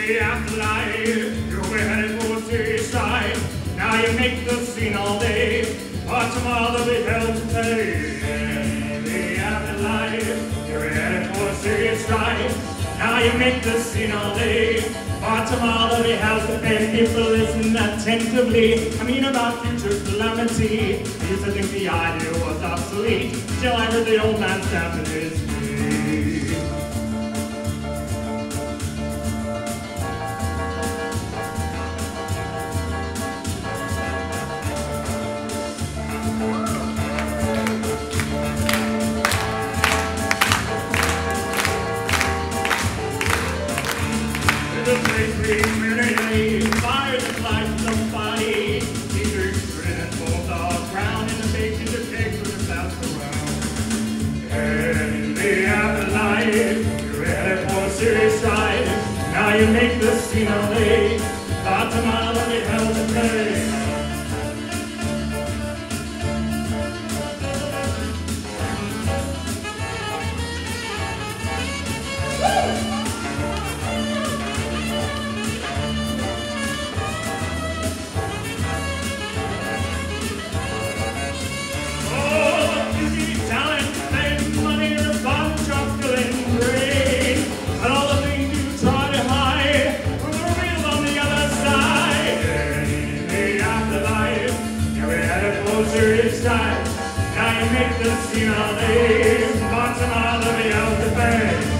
the afterlife, you were headed for serious strife. Now you make the scene all day, but tomorrow there'll be hell to pay. In the afterlife, you're headed for serious strife. Now you make the scene all day, but tomorrow there'll be hell to pay. People listen attentively, I mean about future calamity. I used to think the idea was obsolete, till I heard the old man stamping his feet. The place we fires and lights the body. Secrets written both all ground in the base in the pigs with the bouts around. In the afterlife, you're headed for a serious stride. Now you make the scene all day, but tomorrow there'll be hell to pay. Serious time. Now you make the scene all day, but tomorrow there'll be hell to pay.